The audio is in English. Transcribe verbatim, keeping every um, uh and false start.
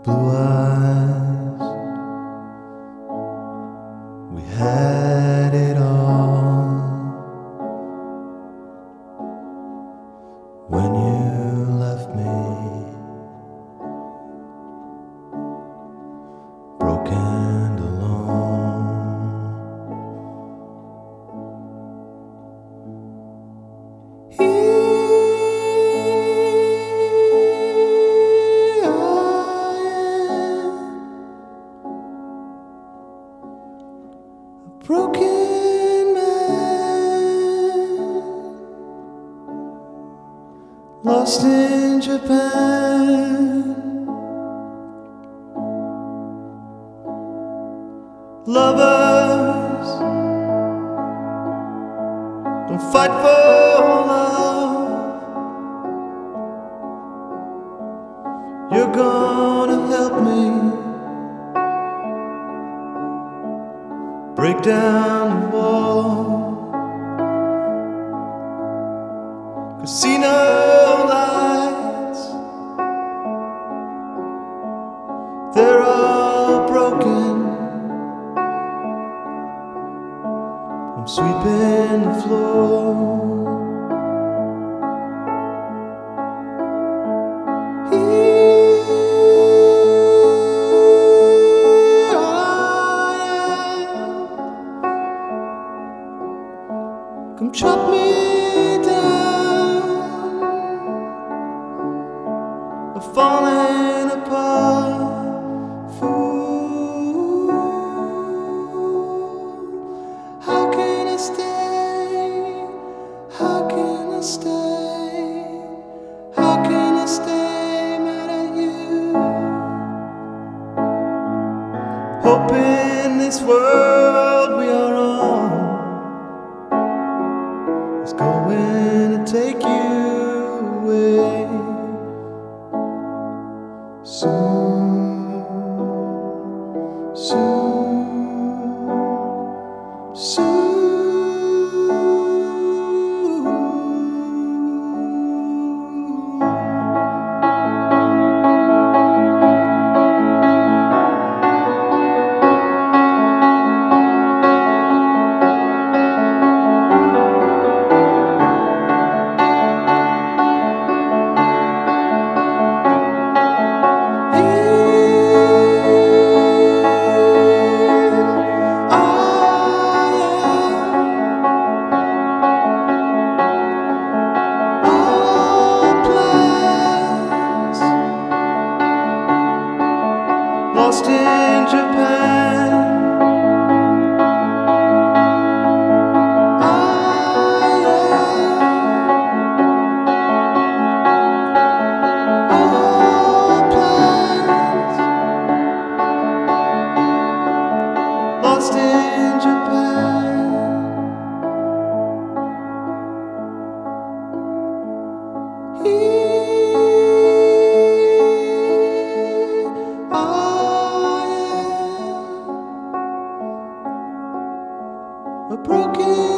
blue eyes, we had it all. When you left me, broken and alone. Here I am, a broken man, lost in Japan. Lovers don't fight for love. You're gonna help me break down the wall. Casino lights, they're all broken. I'm sweeping the floor. Here I am, come chop me down. I'm falling apart. Fool, how can I stay? How can I stay? How can I stay mad at you? Hope in this world we are on is going to take you away soon, soon, soon. Lost in Japan. I am all plans. Lost in Japan. Here I am, a broken